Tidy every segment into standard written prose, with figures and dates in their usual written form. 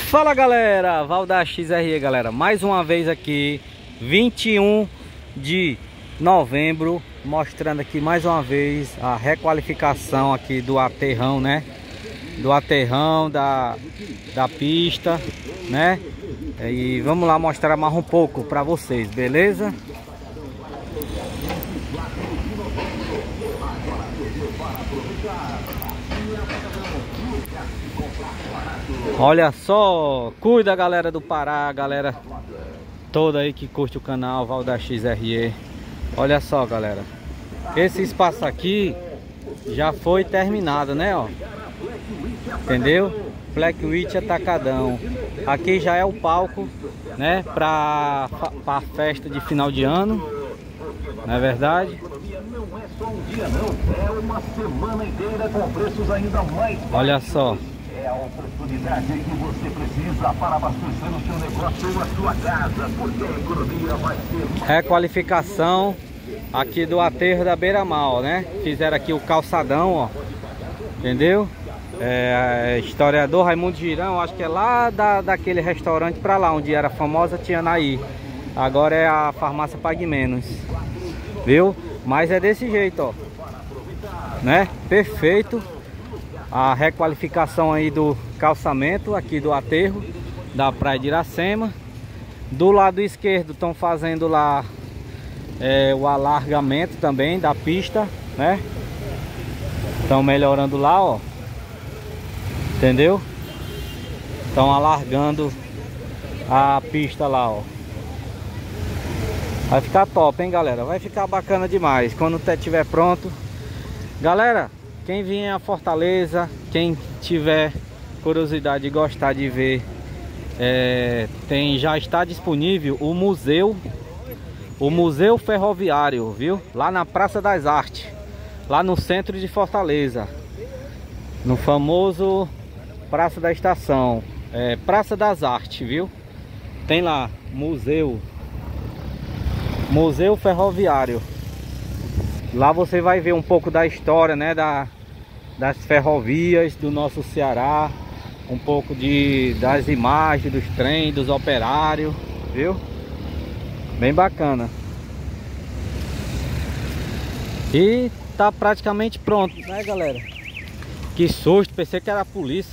Fala galera, Val da XRE galera, mais uma vez aqui, 21 de novembro, mostrando aqui mais uma vez a requalificação aqui do aterrão, né? Do aterrão, da pista, né? E vamos lá mostrar mais um pouco para vocês, beleza? Olha só, cuida galera do Pará, galera toda aí que curte o canal Val da XRE. Olha só galera, esse espaço aqui já foi terminado, né, ó. Entendeu? Black Witch Atacadão. Aqui já é o palco, né, pra festa de final de ano. Não é verdade? Não é só um dia não, é uma semana inteira com preços ainda mais baixos. Olha só. É a oportunidade que você precisa para abastecer o seu negócio ou a sua casa, porque a economia vai ser... Requalificação aqui do aterro da Beira-Mar, né? Fizeram aqui o calçadão, ó. Entendeu? Historiador Raimundo Girão, acho que é lá daquele restaurante pra lá, onde era famosa Tianaí. Agora é a farmácia Pague Menos. Viu? Mas é desse jeito, ó. Né? Perfeito. A requalificação aí do calçamento aqui do aterro da Praia de Iracema. Do lado esquerdo estão fazendo lá o alargamento também da pista, né? Estão melhorando lá, ó. Entendeu? Estão alargando a pista lá, ó. Vai ficar top, hein, galera? Vai ficar bacana demais quando estiver pronto. Galera, quem vier a Fortaleza, quem tiver curiosidade e gostar de ver, já está disponível o Museu Ferroviário, viu? Lá na Praça das Artes, lá no centro de Fortaleza, no famoso Praça da Estação, Praça das Artes, viu? Tem lá, Museu Ferroviário. Lá você vai ver um pouco da história, né, das ferrovias do nosso Ceará, um pouco das imagens dos trens, dos operários, viu? Bem bacana. E tá praticamente pronto, né, galera? Que susto, pensei que era a polícia.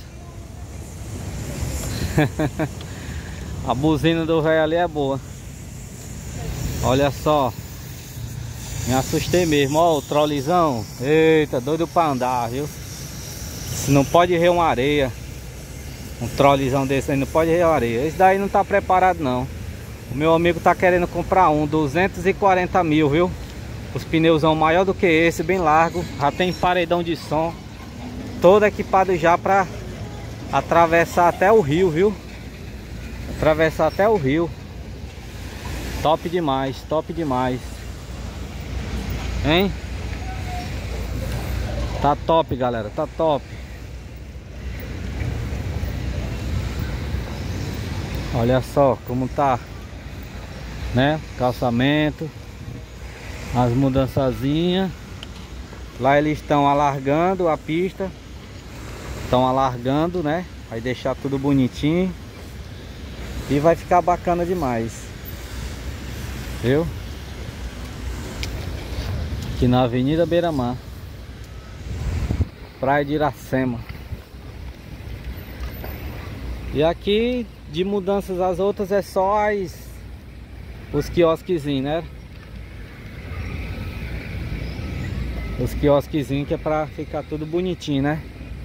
A buzina do velho ali é boa. Olha só. Me assustei mesmo, ó, o trolizão. Eita, doido pra andar, viu? Não pode ir uma areia. Um trolizão desse aí não pode ir uma areia. Esse daí não tá preparado não. O meu amigo tá querendo comprar 240 mil, viu? Os pneuzão maior do que esse, bem largo. Já tem paredão de som. Todo equipado já pra atravessar até o rio, viu? Atravessar até o rio. Top demais, top demais. Hein? Tá top, galera, tá top. Olha só como tá, né? Calçamento, as mudançazinhas. Lá eles estão alargando a pista. Estão alargando, né? Vai deixar tudo bonitinho. E vai ficar bacana demais. Viu? Aqui na Avenida Beira-Mar, Praia de Iracema. E aqui de mudanças as outras é só os quiosquezinhos, né? Os quiosquezinhos que é pra ficar tudo bonitinho, né?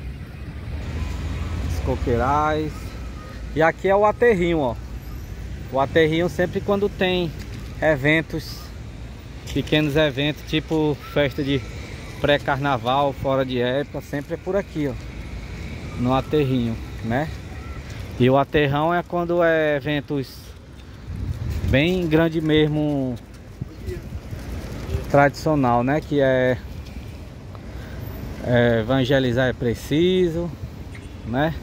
Os coqueirais. E aqui é o aterrinho, ó. O aterrinho sempre quando tem eventos, pequenos eventos, tipo festa de pré-carnaval, fora de época, sempre é por aqui, ó, no aterrinho, né? E o aterrão é quando é eventos bem grande mesmo, tradicional, né? Que evangelizar é preciso, né?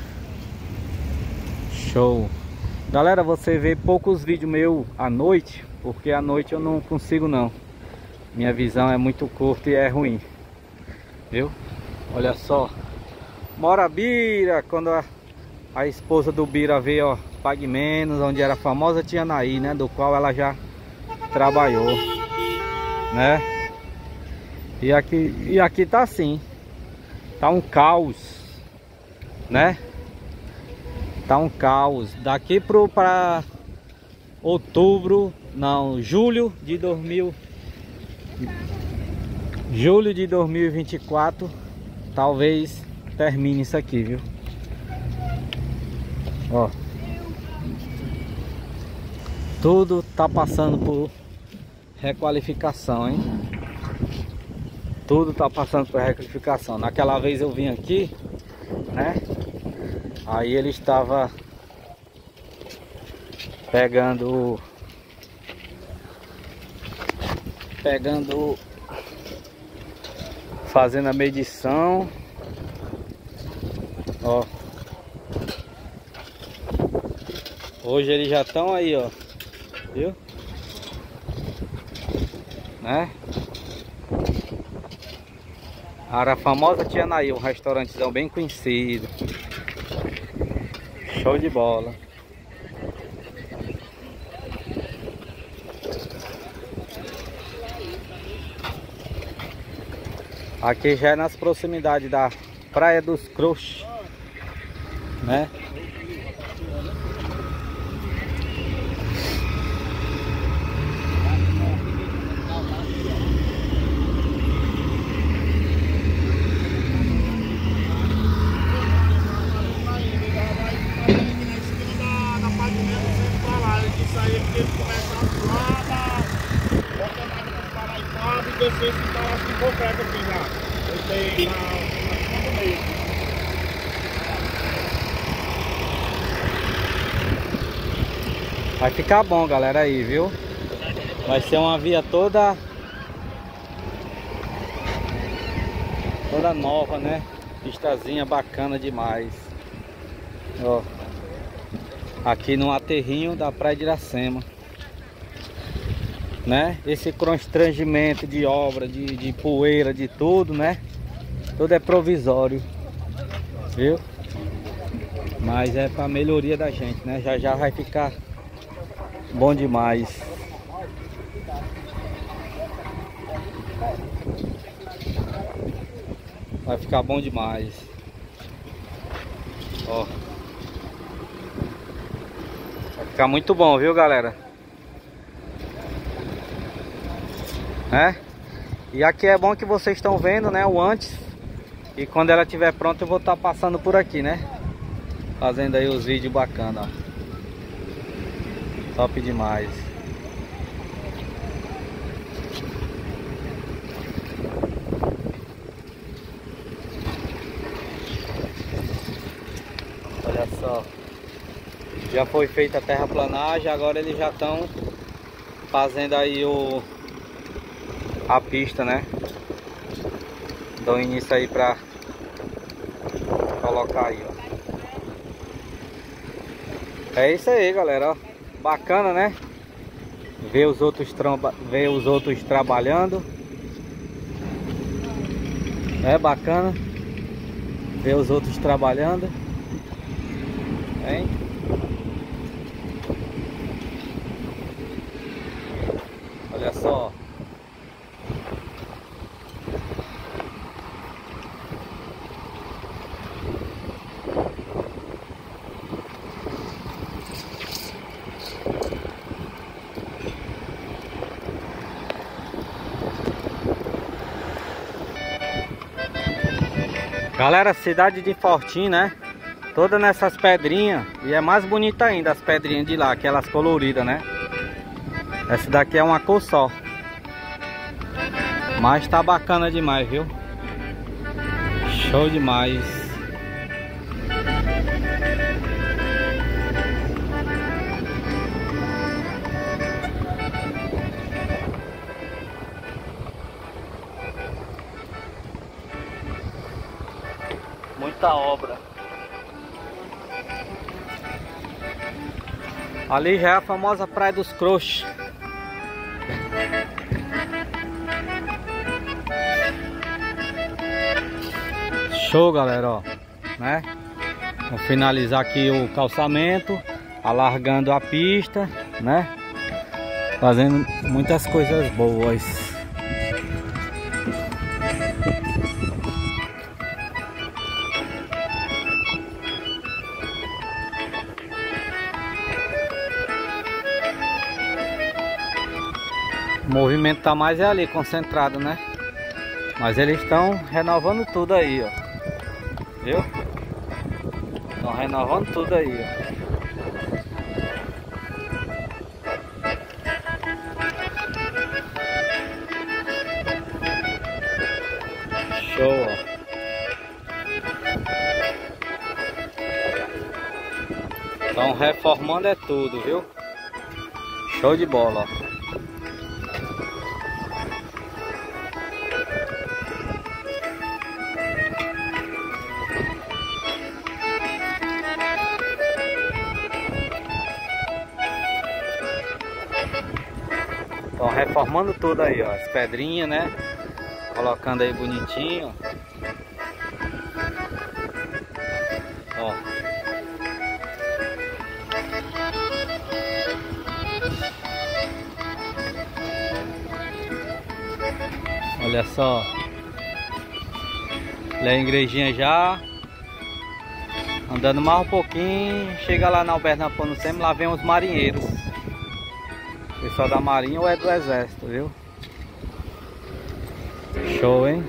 Show. Galera, você vê poucos vídeos meus à noite, porque à noite eu não consigo não. Minha visão é muito curta e é ruim. Viu? Olha só. Morabira, quando a esposa do Bira veio, ó, Pague Menos, onde era a famosa Tia Naí, né? Do qual ela já trabalhou, né? E aqui tá assim. Tá um caos, né? Tá um caos. Daqui para outubro, não, julho de 2024, talvez termine isso aqui, viu? Ó, tudo tá passando por requalificação, hein? Tudo tá passando por requalificação. Naquela vez eu vim aqui, né? Aí ele estava fazendo a medição, ó. Hoje eles já estão aí, ó, viu? Né? Era a famosa Tia Naí, um restaurantezão bem conhecido. Show de bola. Aqui já é nas proximidades da Praia dos Crochos, né? Vai ficar bom, galera, aí, viu? Vai ser uma via toda nova, né? Pistazinha bacana demais. Ó, aqui no aterrinho da Praia de Iracema, né? Esse constrangimento de obra, de poeira, de tudo, né? Tudo é provisório, viu? Mas é pra melhoria da gente, né? Já já vai ficar bom demais. Vai ficar bom demais. Ó, vai ficar muito bom, viu, galera? Né? E aqui é bom que vocês estão vendo, né, o antes. E quando ela estiver pronta eu vou estar passando por aqui, né? Fazendo aí os vídeos bacanas, ó. Top demais. Olha só. Já foi feita a terraplanagem, agora eles já estão fazendo aí a pista, né? Dão início aí pra colocar aí, ó. É isso aí, galera, ó. Bacana, né? Ver os outros trabalhando. É bacana ver os outros trabalhando, hein? Olha só. Galera, cidade de Fortim, né? Toda nessas pedrinhas. E é mais bonita ainda as pedrinhas de lá, aquelas coloridas, né? Essa daqui é uma cor só. Mas tá bacana demais, viu? Show demais. Muita obra. Ali já é a famosa Praia dos Crochos. Show, galera, ó, né? Vou finalizar aqui o calçamento, alargando a pista, né? Fazendo muitas coisas boas. O movimento tá mais ali, concentrado, né? Mas eles estão renovando tudo aí, ó. Viu? Estão renovando tudo aí, ó. Show, ó. Estão reformando é tudo, viu? Show de bola, ó. Estão reformando tudo aí, ó. As pedrinhas, né? Colocando aí bonitinho. Ó. Olha só. Olha a igrejinha já. Andando mais um pouquinho. Chega lá na Alberto Napomuceno, lá vem os marinheiros. Pessoal da Marinha ou é do Exército, viu? Show, hein?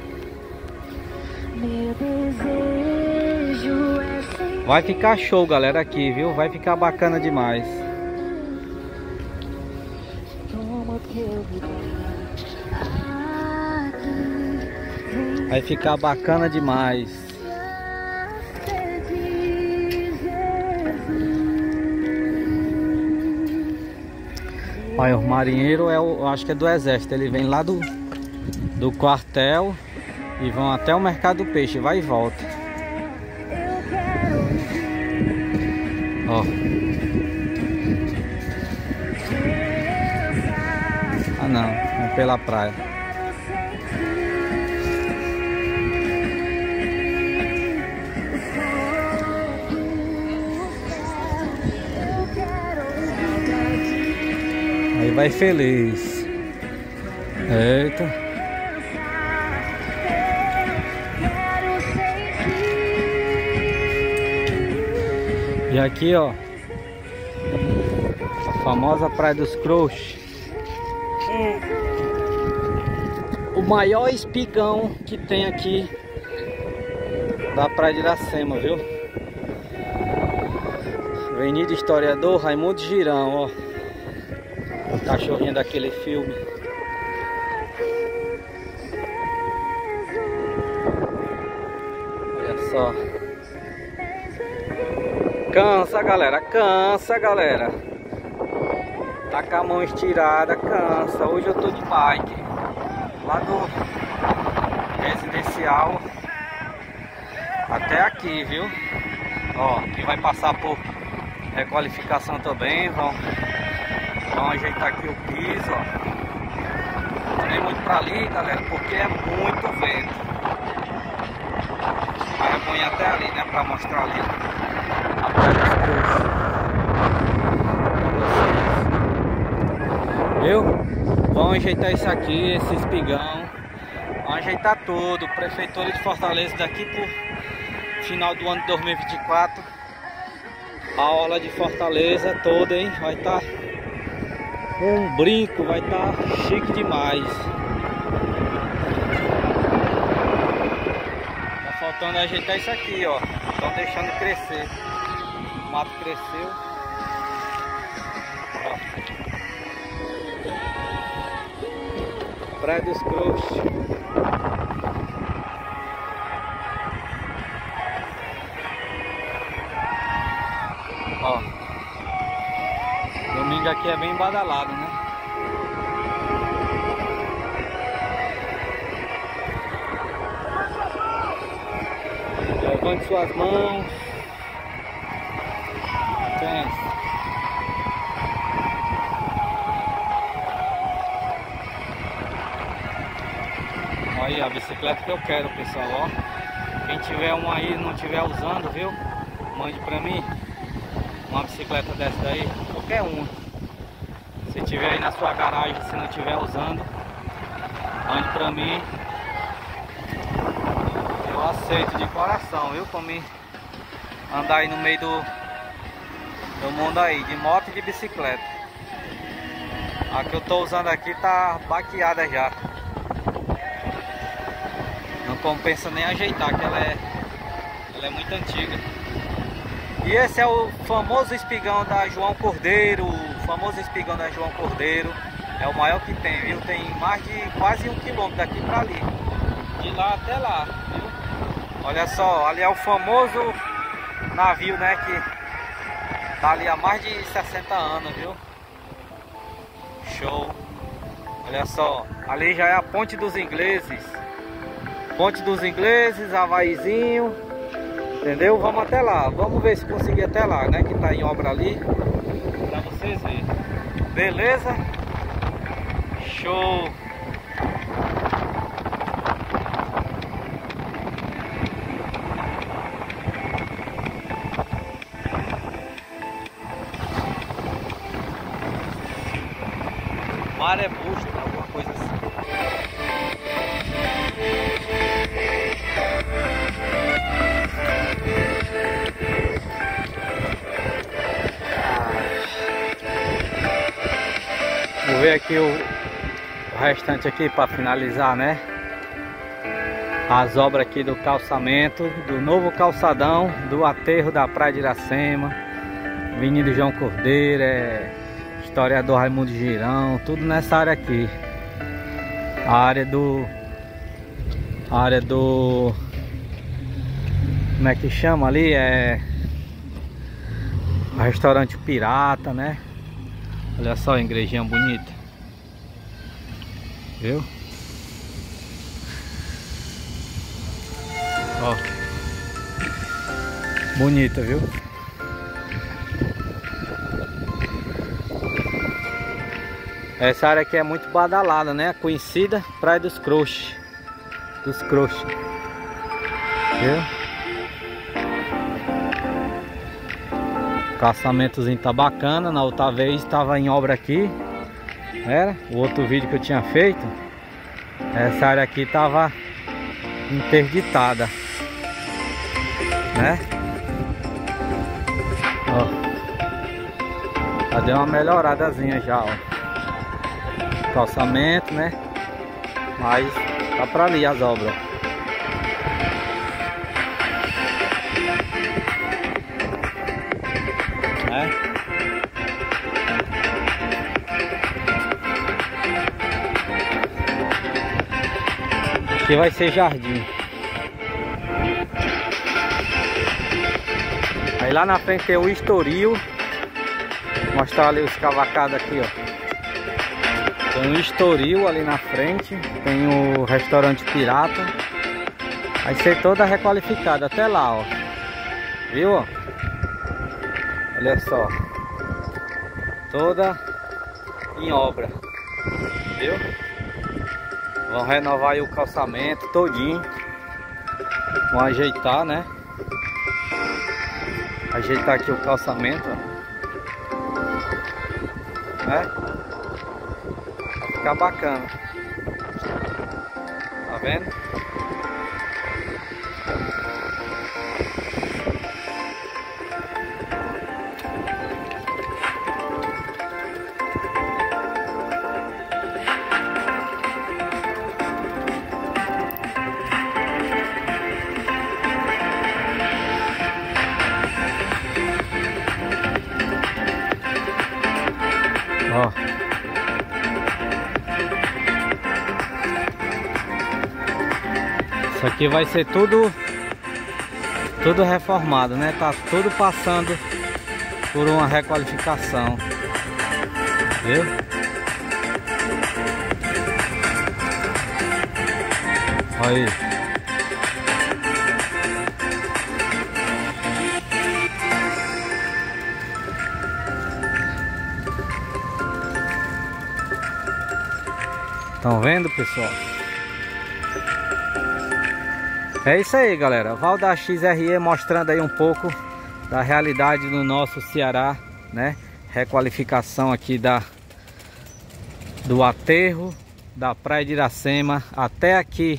Vai ficar show, galera, aqui, viu? Vai ficar bacana demais. Vai ficar bacana demais. Olha, o marinheiro eu acho que é do Exército. Ele vem lá do quartel e vão até o mercado do peixe, vai e volta. Ó. Ah não, é pela praia. Aí vai feliz. Eita. E aqui, ó, a famosa Praia dos Crochos. O maior espigão que tem aqui da Praia de Iracema, viu? Avenida Historiador Raimundo Girão, ó. O cachorrinho daquele filme. Olha só. Cansa, galera. Cansa, galera. Tá com a mão estirada. Cansa. Hoje eu tô de bike. Lá do residencial até aqui, viu? Ó, aqui vai passar por requalificação também. Vamos ajeitar aqui o piso, ó. Não nem muito pra ali, galera, porque é muito vento. Aí eu ponho até ali, né, pra mostrar ali a Praia dos Crochos. Viu? Vamos ajeitar isso aqui, esse espigão. Vamos ajeitar tudo. Prefeitura de Fortaleza daqui pro final do ano de 2024. A orla de Fortaleza toda, hein? Vai estar um brinco, vai estar chique demais. Tá faltando ajeitar isso aqui, ó. Estão deixando crescer. O mato cresceu. Ó. Praia dos Crochos. Ó. Domingo aqui é bem badalado, né? Levante suas mãos. Pensa. Aí a bicicleta que eu quero, pessoal, ó. Quem tiver uma aí e não tiver usando, viu? mande pra mim uma bicicleta dessa daí, qualquer uma. Se tiver aí na sua garagem, se não tiver usando, mande pra mim. Eu aceito de coração, viu? Pra mim andar aí no meio do mundo aí, de moto e de bicicleta. A que eu tô usando aqui tá baqueada já. Não compensa nem ajeitar, que ela é muito antiga. E esse é o famoso espigão da João Cordeiro. O famoso espigão da João Cordeiro. É o maior que tem, viu? Tem mais de quase 1 quilômetro daqui pra ali. De lá até lá, viu? Olha só, ali é o famoso navio, né? Que tá ali há mais de 60 anos, viu? Show. Olha só, ali já é a Ponte dos Ingleses. Ponte dos Ingleses, Havaizinho. Entendeu? Vamos até lá. Vamos ver se conseguir até lá, né? Que tá em obra ali. Pra vocês verem. Beleza? Show. Marebusto, alguma coisa assim. Vou ver aqui o restante aqui para finalizar, né? As obras aqui do calçamento, do novo calçadão, do aterro da Praia de Iracema, Avenida João Cordeiro, historiador Raimundo Girão, tudo nessa área aqui. A área do como é que chama ali? O restaurante Pirata, né? Olha só a igrejinha bonita. Viu? Ó. Bonita, viu? Essa área aqui é muito badalada, né? Conhecida Praia dos Croches. Viu? O calçamentozinho tá bacana. Na outra vez estava em obra aqui. Era o outro vídeo que eu tinha feito. Essa área aqui tava interditada, né? Ó. Já deu uma melhoradazinha já, ó. Calçamento, né? Mas tá pra ali as obras. Aqui vai ser jardim. Aí lá na frente tem o Estoril. Vou mostrar ali os cavacados aqui, ó. Tem um Estoril ali na frente. Tem o restaurante Pirata. Vai ser toda requalificada até lá, ó. Viu, ó? Olha só. Toda em obra. Viu? Vão renovar aí o calçamento todinho. Vão ajeitar, né? Ajeitar aqui o calçamento, ó. Né? Vai ficar bacana. Tá vendo? Ó. Isso aqui vai ser tudo reformado, né? Tá tudo passando por uma requalificação. Viu? Olha aí. Estão vendo, pessoal? É isso aí, galera. Valda XRE mostrando aí um pouco da realidade do nosso Ceará, né? Requalificação aqui do aterro da Praia de Iracema até aqui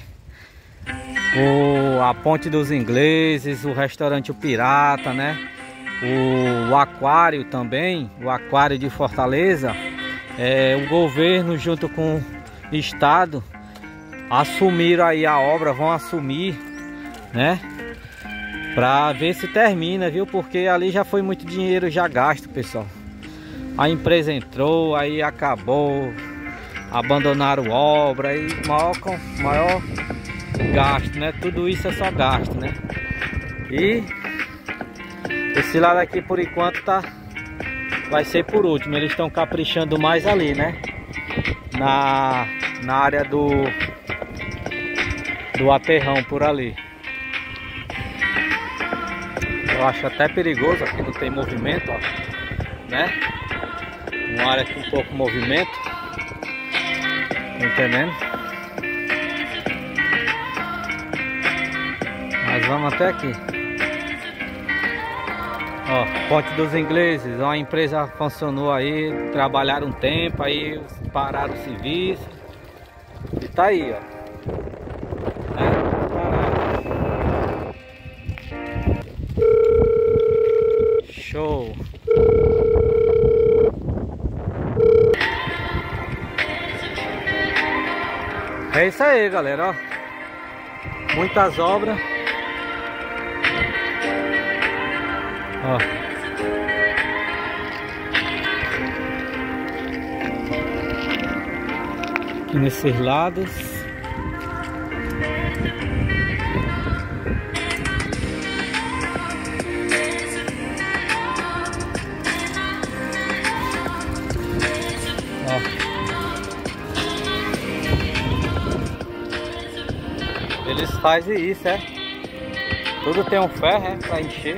a Ponte dos Ingleses, o restaurante O Pirata, né? O aquário também, o aquário de Fortaleza. O governo junto com o estado assumiram aí a obra, vão assumir, né? Pra ver se termina, viu? Porque ali já foi muito dinheiro já gasto, pessoal. A empresa entrou, aí acabou, abandonaram a obra e maior gasto, né? Tudo isso é só gasto, né? E esse lado aqui por enquanto vai ser por último. Eles estão caprichando mais ali, né? Na área do aterrão por ali. Eu acho até perigoso, aqui não tem movimento, ó, né? Uma área com pouco movimento. Tá entendendo? Mas vamos até aqui. Ó, Ponte dos Ingleses, ó, a empresa funcionou aí, trabalharam um tempo, aí pararam o serviço. E tá aí, ó. Show! É isso aí, galera, ó. Muitas obras. Ó. Aqui nesses lados. Eles fazem isso, tudo tem um ferro, para encher.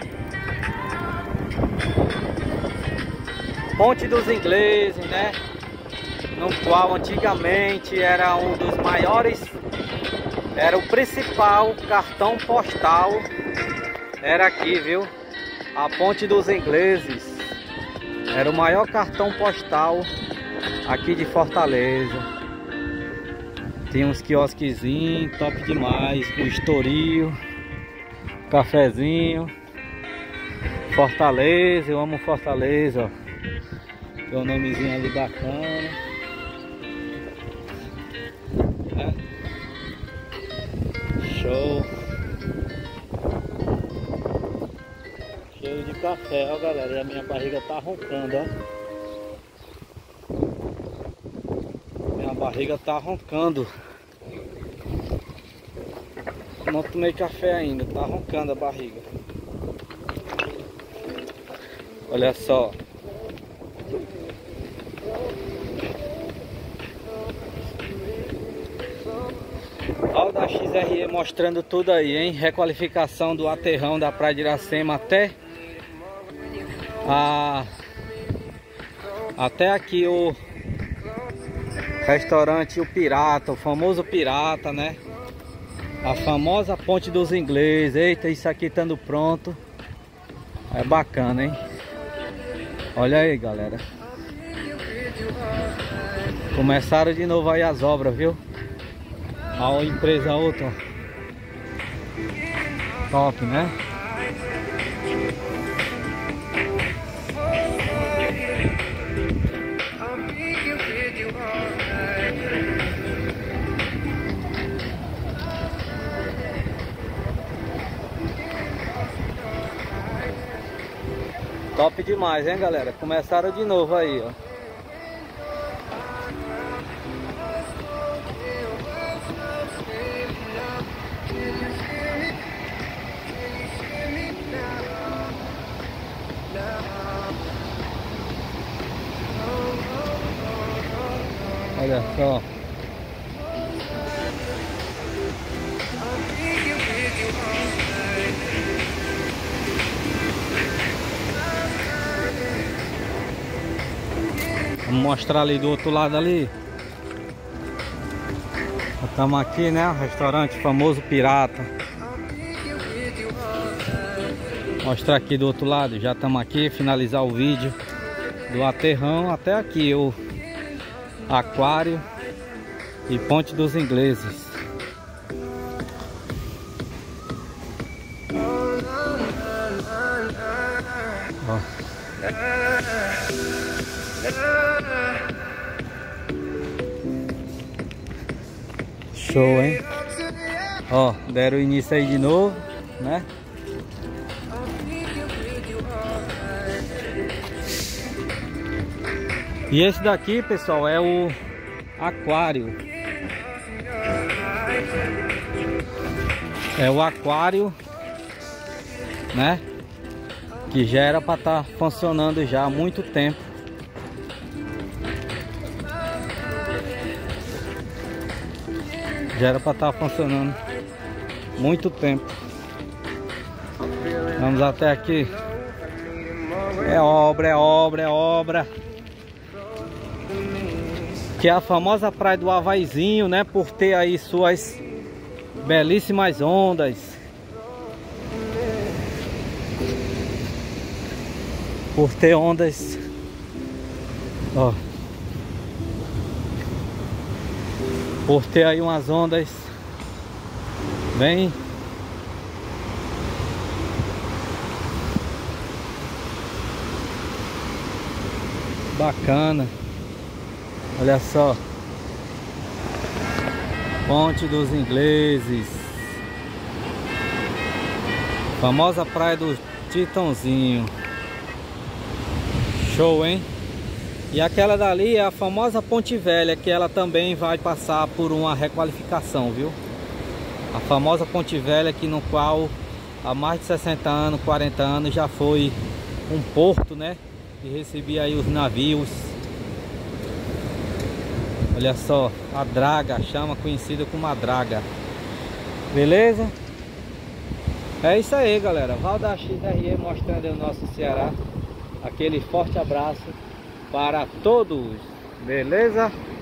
Ponte dos Ingleses, né? No qual antigamente era um dos maiores, era o principal cartão postal, era aqui, viu? A Ponte dos Ingleses era o maior cartão postal aqui de Fortaleza. Tem uns quiosquezinhos, top demais, com estoril, cafezinho. Fortaleza, eu amo Fortaleza, ó. Tem um nomezinho ali bacana. Show. Cheio de café, ó, galera. E a minha barriga tá roncando, ó. Minha barriga tá roncando. Não tomei café ainda, tá roncando a barriga. Olha só. Olha o da XRE mostrando tudo aí, hein? Requalificação do aterrão da Praia de Iracema até aqui o restaurante O Pirata, o famoso Pirata, né? A famosa Ponte dos Ingleses. Eita, isso aqui estando pronto. É bacana, hein? Olha aí, galera. Começaram de novo aí as obras, viu? A empresa outra. Top, né? Top demais, hein, galera? Começaram de novo aí, ó. Olha só. Vamos mostrar ali do outro lado ali. Estamos aqui, né? O restaurante famoso Pirata. Mostrar aqui do outro lado. Já estamos aqui, finalizar o vídeo do aterrão até aqui, o aquário e Ponte dos Ingleses. Ó. Show, hein? Ó, deram início aí de novo, né? E esse daqui, pessoal, é o aquário. É o aquário, né? Que já era para estar funcionando já há muito tempo. Já era para estar funcionando muito tempo. Vamos até aqui. É obra, é obra, é obra. Que é a famosa praia do Havaizinho, né? Por ter aí suas belíssimas ondas. Por ter ondas. Ó. Por ter aí umas ondas bem bacana. Olha só, Ponte dos Ingleses, famosa praia do Titãozinho. Show, hein? E aquela dali é a famosa Ponte Velha, que ela também vai passar por uma requalificação, viu? A famosa Ponte Velha, que no qual há mais de 60 anos, 40 anos já foi um porto, né? Que recebia aí os navios. Olha só, a draga, chama conhecida como a draga. Beleza? É isso aí, galera. Val da XRE mostrando o nosso Ceará. Aquele forte abraço para todos. Beleza?